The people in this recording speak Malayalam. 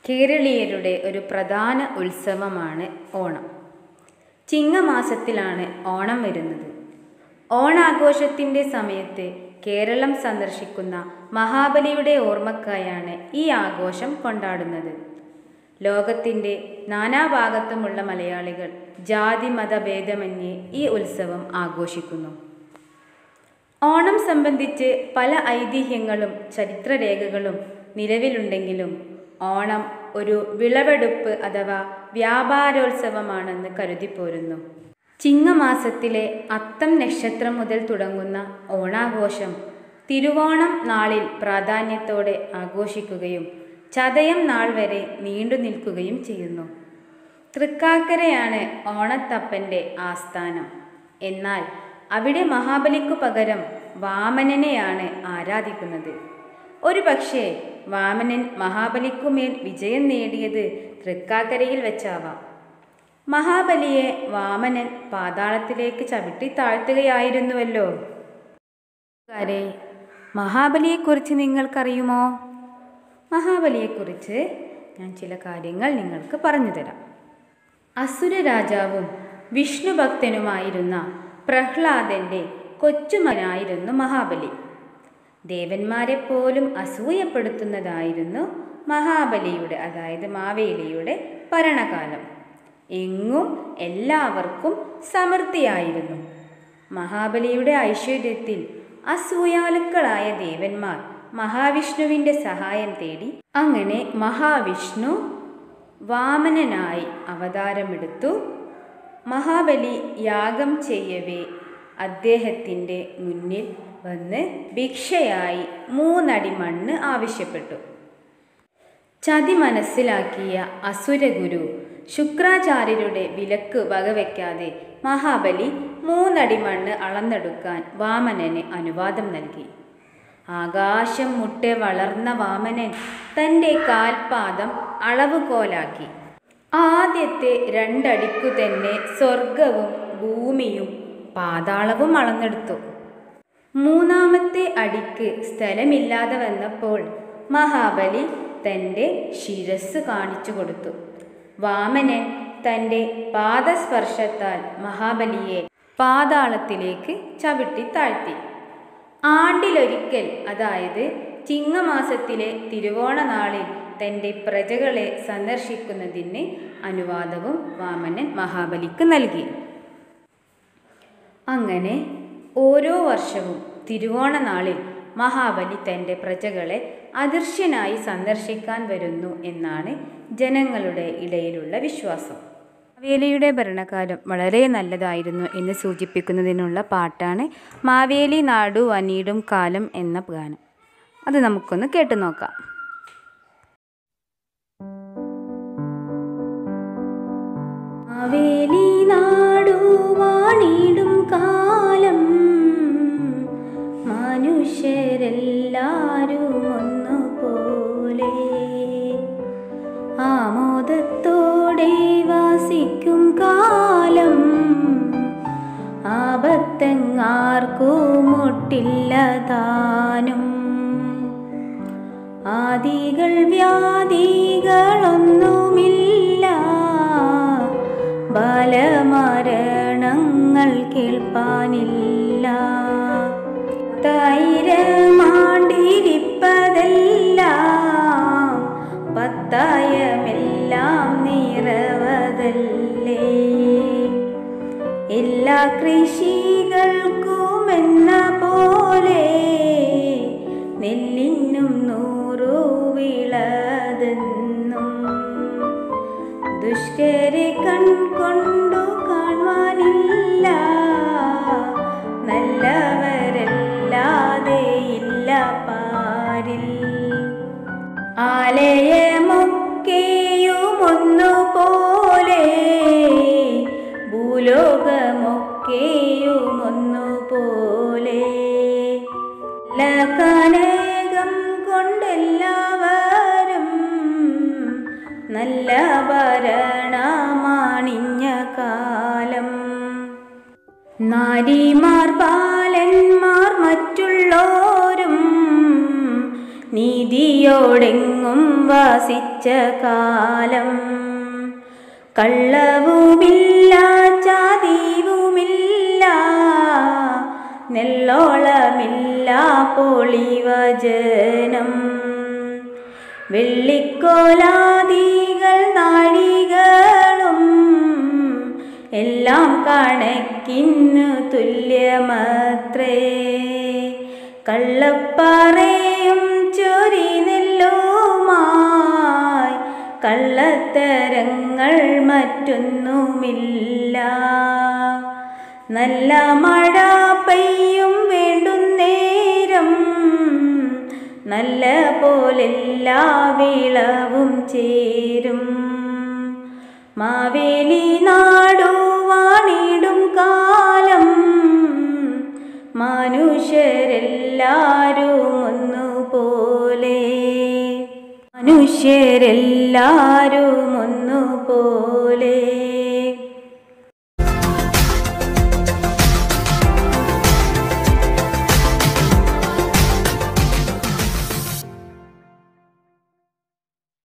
കേരളീയരുടെ ഒരു പ്രധാന ഉത്സവമാണ് ഓണം. ചിങ്ങമാസത്തിലാണ് ഓണം വരുന്നത്. ഓണാഘോഷത്തിൻ്റെ സമയത്ത് കേരളം സന്ദർശിക്കുന്ന മഹാബലിയുടെ ഓർമ്മക്കായാണ് ഈ ആഘോഷം കൊണ്ടാടുന്നത്. ലോകത്തിൻ്റെ നാനാഭാഗത്തുമുള്ള മലയാളികൾ ജാതി-മത-ഭേദമന്യേ ഈ ഉത്സവം ആഘോഷിക്കുന്നു. ഓണം സംബന്ധിച്ച് പല ഐതിഹ്യങ്ങളും ചരിത്രരേഖകളും നിലവിലുണ്ടെങ്കിലും ഓണം ഒരു വിളവെടുപ്പ് അഥവാ വ്യാപാരോത്സവമാണെന്ന് കരുതിപ്പോരുന്നു. ചിങ്ങമാസത്തിലെ അത്തം നക്ഷത്രം മുതൽ തുടങ്ങുന്ന ഓണാഘോഷം തിരുവോണം നാളിൽ പ്രാധാന്യത്തോടെ ആഘോഷിക്കുകയും ചതയം നാൾ വരെ നീണ്ടു നിൽക്കുകയും ചെയ്യുന്നു. തൃക്കാക്കരയാണ് ഓണത്തപ്പൻ്റെ ആസ്ഥാനം. എന്നാൽ അവിടെ മഹാബലിക്കു പകരം വാമനനെയാണ് ആരാധിക്കുന്നത്. ഒരു പക്ഷേ വാമനൻ മഹാബലിക്കുമേൽ വിജയം നേടിയത് തൃക്കാക്കരയിൽ വെച്ചാവാം. മഹാബലിയെ വാമനൻ പാതാളത്തിലേക്ക് ചവിട്ടി താഴ്ത്തുകയായിരുന്നുവല്ലോ. മഹാബലിയെക്കുറിച്ച് നിങ്ങൾക്കറിയുമോ? മഹാബലിയെക്കുറിച്ച് ഞാൻ ചില കാര്യങ്ങൾ നിങ്ങൾക്ക് പറഞ്ഞു തരാം. അസുര രാജാവും വിഷ്ണു ഭക്തനുമായിരുന്ന പ്രഹ്ലാദൻ്റെ കൊച്ചുമകനായിരുന്നു മഹാബലി. ദേവന്മാരെ പോലും അസൂയപ്പെടുത്തുന്നതായിരുന്നു മഹാബലിയുടെ, അതായത് മാവേലിയുടെ ഭരണകാലം. എങ്ങും എല്ലാവർക്കും സമൃദ്ധിയായിരുന്നു. മഹാബലിയുടെ ഐശ്വര്യത്തിൽ അസൂയാലുക്കളായ ദേവന്മാർ മഹാവിഷ്ണുവിൻ്റെ സഹായം തേടി. അങ്ങനെ മഹാവിഷ്ണു വാമനനായി അവതാരമെടുത്തു. മഹാബലി യാഗം ചെയ്യവേ അദ്ദേഹത്തിൻ്റെ മുന്നിൽ വന്ന് ഭിക്ഷയായി 3 അടി മണ്ണ് ആവശ്യപ്പെട്ടു. ചതി മനസ്സിലാക്കിയ അസുരഗുരു ശുക്രാചാര്യരുടെ വിലക്ക് വകവയ്ക്കാതെ മഹാബലി 3 അടി മണ്ണ് അളന്നെടുക്കാൻ വാമനന് അനുവാദം നൽകി. ആകാശം മുട്ടെ വളർന്ന വാമനൻ തൻ്റെ കാൽപാദം അളവുകോലാക്കി. ആദ്യത്തെ 2 അടിക്കു തന്നെ സ്വർഗവും ഭൂമിയും പാതാളവും അളന്നെടുത്തു. 3-ാമത്തെ അടിക്ക് സ്ഥലമില്ലാതെ വന്നപ്പോൾ മഹാബലി തൻ്റെ ശിരസ് കാണിച്ചു കൊടുത്തു. വാമനൻ തൻ്റെ പാദസ്പർശത്താൽ മഹാബലിയെ പാതാളത്തിലേക്ക് ചവിട്ടി താഴ്ത്തി. ആണ്ടിലൊരിക്കൽ, അതായത് ചിങ്ങമാസത്തിലെ തിരുവോണ നാളിൽ തൻ്റെ പ്രജകളെ സന്ദർശിക്കുന്നതിന് അനുവാദവും വാമനൻ മഹാബലിക്ക് നൽകി. അങ്ങനെ ഓരോ വർഷവും തിരുവോണ നാളിൽ മഹാബലി തൻ്റെ പ്രജകളെ അദൃശ്യനായി സന്ദർശിക്കാൻ വരുന്നു എന്നാണ് ജനങ്ങളുടെ ഇടയിലുള്ള വിശ്വാസം. മാവേലിയുടെ ഭരണകാലം വളരെ നല്ലതായിരുന്നു എന്ന് സൂചിപ്പിക്കുന്നതിനുള്ള പാട്ടാണ് മാവേലി നാടു വനീടും കാലം എന്ന ഗാനം. അത് നമുക്കൊന്ന് കേട്ടു നോക്കാം. മാവേലി നാടു വാണിടും കാലം മനുഷ്യരെല്ലാരും ഒന്നുപോലെ ആമോദത്തോടെ വാസിക്കും കാലം ആപത്തെങ്ങാർക്കും ഒട്ടില്ലതാനും ആദികൾ വ്യാധികളൊന്നുമില്ല ബാലമരണങ്ങൾ കേൾപ്പാനില്ല 1000 ആണ്ടിരിപ്പതെല്ലാം 1000 നിറവതല്ലേ എല്ലാ കൃഷികൾക്കും എന്ന പോലെ നെല്ലിനും 100 വിളതെന്നും ദുഷ്കരെ കൺകൊണ്ടു കാണുവാനില്ല നല്ലവരല്ലാതെ ഇല്ല പാരിൽ ആലയമൊക്കെയും ഒന്നുപോലെ ഭൂലോകമൊക്കെയും ഒന്നുപോലെ കനകം കൊണ്ടെല്ലാവരും നല്ല ഭരണമാണിഞ്ഞ കാലം നാരിമാർ ബാലന്മാർ മറ്റുള്ളോരും നീതിയോടെങ്ങും വാസിച്ച കാലം. കള്ളവുമില്ല ചാതിവുമില്ല നെല്ലോളമില്ല പൊളിവചനം. വെള്ളിക്കോലാദികൾ നാഴികളും എല്ലാം കണക്കിന് തുല്യമത്രേ. കള്ളപ്പാറയും ചൊരി നെല്ലുമായി കള്ളത്തരങ്ങൾ മറ്റൊന്നുമില്ല. നല്ല മഴ പെയ്യും വേണ്ടുന്നേരം നല്ല പോലെല്ലാ വിളവും ചേരും. മാവേലി നാടു വാണിടും കാലം മനുഷ്യരെല്ലാരും ഒന്നുപോലെ. മനുഷ്യരെല്ലാരും ഒന്നുപോലെ.